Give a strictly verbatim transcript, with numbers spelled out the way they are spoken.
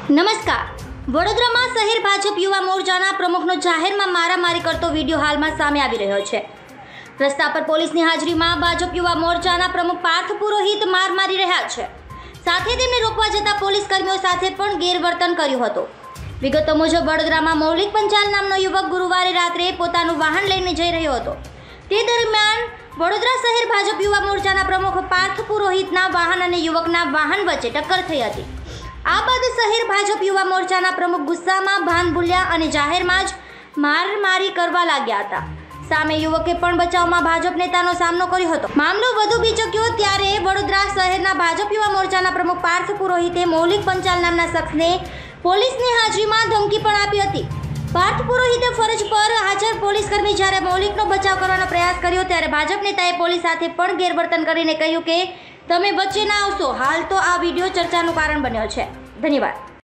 નમસ્કાર. વડોદરામાં શહેર ભાજપ યુવા મોરચાના પ્રમુખનો જાહેરમાં મારામારી કરતો વિડીયો હાલમાં સામે આવી રહ્યો છે. રસ્તા પર પોલીસની હાજરીમાં ભાજપ યુવા મોરચાના પ્રમુખ પાર્થ પુરોહિત માર મારી રહ્યા છે. સાથે તેમને રોકવા જતા પોલીસ કર્મીઓ સાથે પણ ગેરવર્તન કર્યું હતું. વિગતો મુજબ વડોદરામાં મૌલિક પંચાલ નામનો યુવક ગુરુવારે રાત્રે પોતાનું વાહન લઈને જઈ રહ્યો હતો. તે દરમિયાન વડોદરા શહેર ભાજપ યુવા મોરચાના પ્રમુખ પાર્થ પુરોહિતના વાહન અને યુવકના વાહન વચ્ચે ટક્કર થઈ હતી. આ બાદ શહેર ભાજપ યુવા મોરચાના પ્રમુખ ગુસ્સામાં ભાન ભૂલ્યા અને જાહેરમાં જ મારમારી કરવા લાગ્યા હતા. સામે યુવકે પણ બચાવમાં ભાજપ નેતાનો સામનો કર્યો હતો. મામલો વધુ બીચક્યો ત્યારે વડોદરા શહેરના ભાજપ યુવા મોરચાના પ્રમુખ પાર્થ પુરોહિતે મૌલિક પંચાલ નામના શખ્સને પોલીસની હાજરીમાં ધમકી પણ આપી હતી. પાર્થ પુરોહિતે ફરજ પર હાજર પોલીસ કર્મી જ્યારે મૌલિકનો બચાવ કરવાનો પ્રયાસ કર્યો ત્યારે ભાજપ નેતાએ પોલીસ સાથે પણ ગેરવર્તન કરીને કહ્યું કે તમે વચ્ચે ના આવશો. હાલ તો આ વિડીયો ચર્ચાનું કારણ બન્યો છે. ધન્યવાદ.